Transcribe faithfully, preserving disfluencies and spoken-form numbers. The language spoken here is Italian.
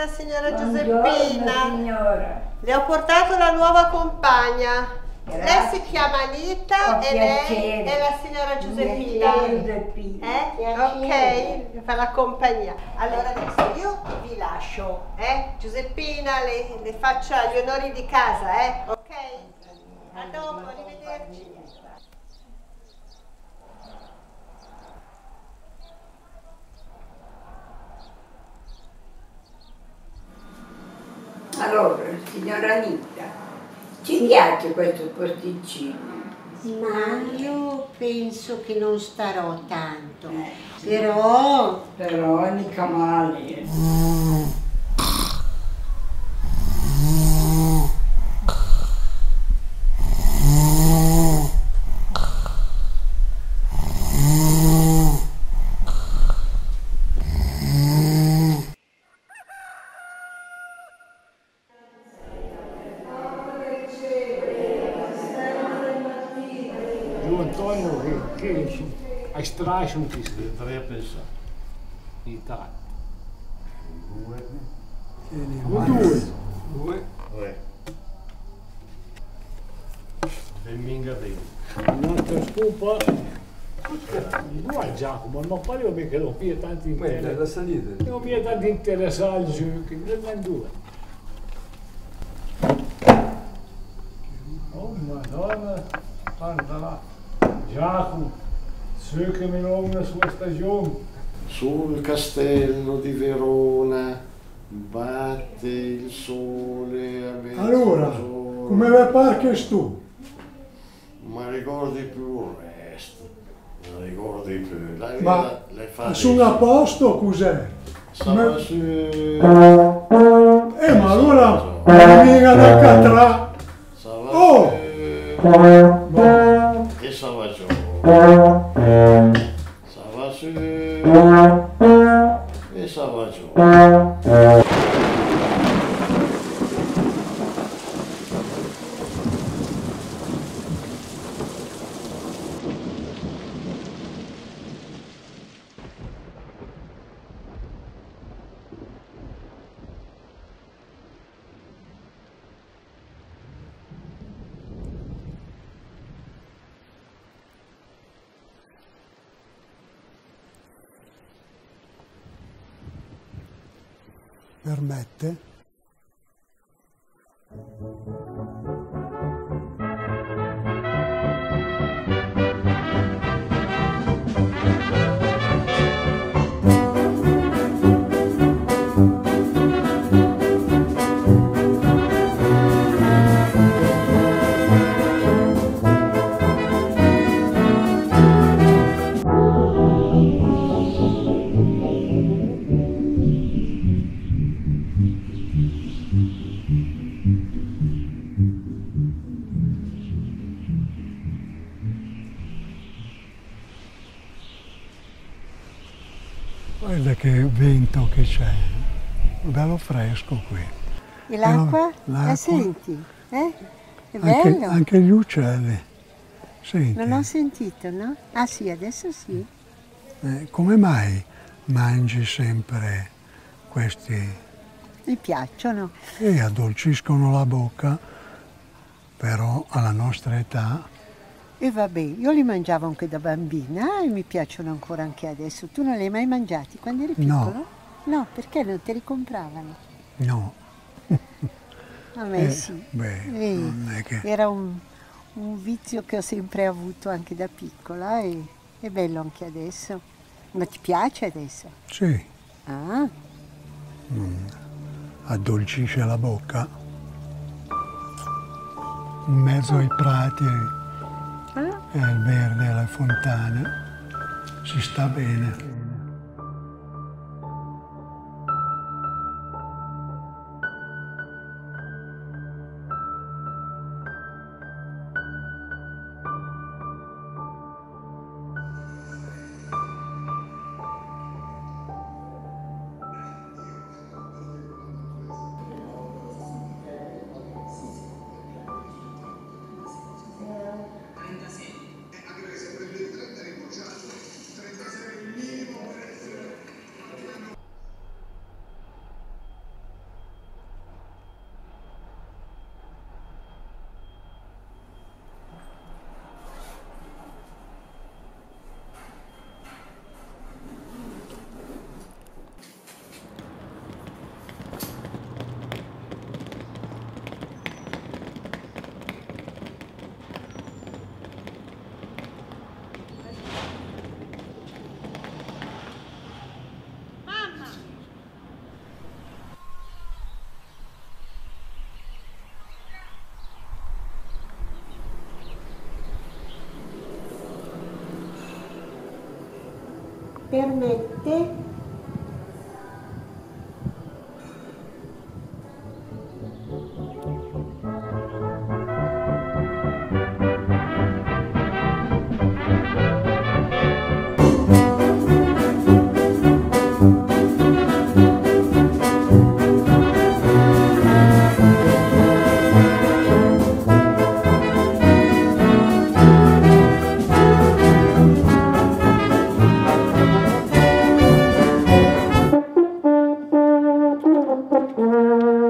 della signora Buongiorno, Giuseppina. signora. Le ho portato la nuova compagna. Grazie. Lei si chiama Anita Con e lei piacere. è la signora Giuseppina. Piacere, Giuseppina. Eh? Piacere. Ok, fa la compagnia. Allora adesso io vi lascio, eh? Giuseppina, le, le faccia gli onori di casa, eh? Ok? A dopo, arrivederci. Allora, signora Anita, ci piace questo posticino? Ma io penso che non starò tanto, Eh, però... Però mica male. Antonio che, che hai strasciano che si deve pensare in Italia. Due. Due. Due. Due. Venga bene. Un'altra scopa. Due Giacomo, ma poi io che non mi è tanto interessato. La salita. Non mi è tanto interessato al gioco, non è due. Oh Madonna, guarda là. Giacomo, cercami una sua stagione. Sul castello di Verona batte il sole a mezzogiorno. Allora, come va parche tu? Ma ricordi più il resto, non ricordi più. La vita Ma le fa sono a posto cos'è? Stava su... Eh, ma allora mi viene da catrà. Stava Oh! su... E stava giù. Stava su... E stava giù. Permette? Guarda che vento che c'è, bello fresco qui. E l'acqua? L'acqua. La senti? Eh? È Anche, bello? anche gli uccelli. Senti, Non ho sentito, no? Ah sì, adesso sì. eh, come mai mangi sempre questi Mi piacciono. e addolciscono la bocca, però alla nostra età E vabbè, io li mangiavo anche da bambina e mi piacciono ancora anche adesso. Tu non li hai mai mangiati quando eri No. piccolo? No, perché non te li compravano? no. A me Eh, sì. beh, Eh, non è che... Era un, un vizio che ho sempre avuto anche da piccola e è bello anche adesso. Ma ti piace adesso? Sì, Ah, addolcisce la bocca. In mezzo ai prati ah. e al verde alle fontane si sta bene. trentasei, anche perché se prende il trenta è rimborsato, trentasei minimo permette Thank you.